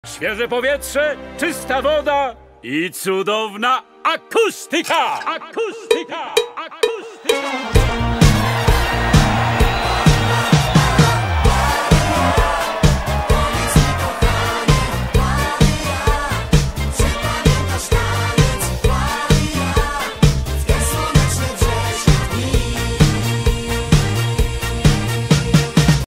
Świeże powietrze, czysta woda i cudowna akustyka! Akustyka!